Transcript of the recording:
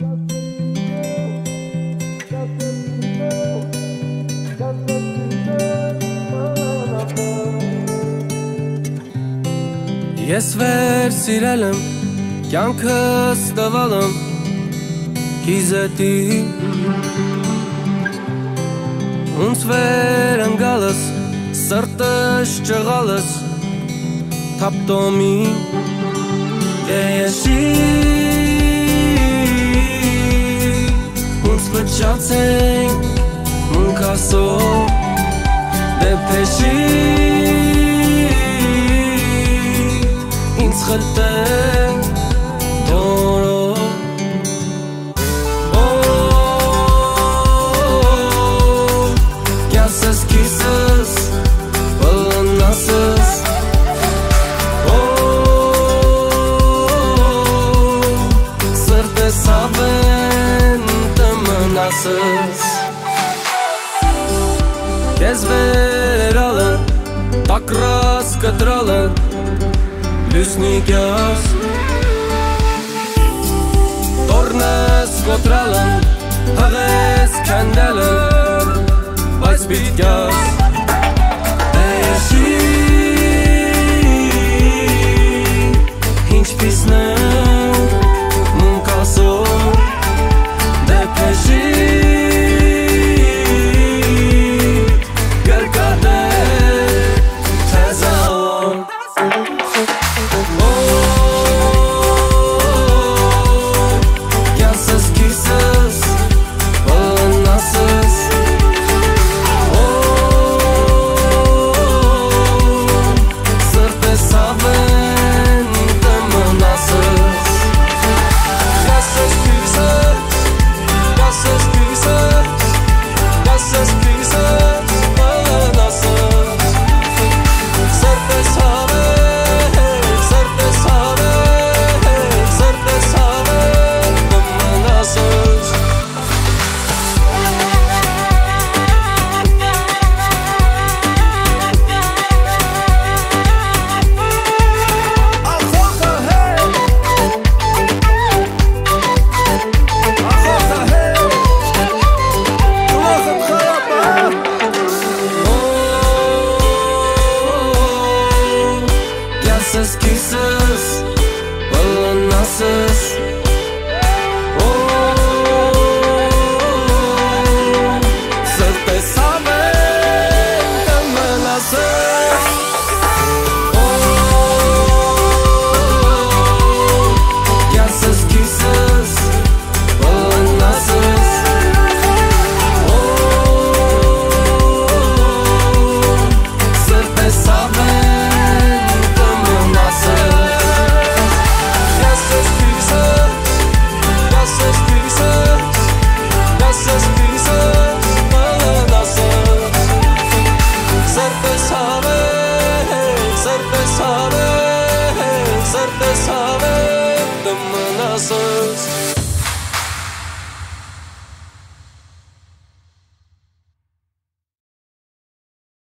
Ես վեր սիրել եմ, կյանքս տվալ եմ Կիզետի Ունց վեր ընգալս, սրտս ճղալս Թապտոմի Եշի Ունց վճացենք, մունքասով Դե պեշի Խլտեն դորով Կյասս կիսս, բլնասս Սրտես ավեն տմնասս Կեզ վերալն, տակրաս կտրալն Լուսնիկյաս Տորնես կոտրալն Հղես կանդալն Բայց պիտկյաս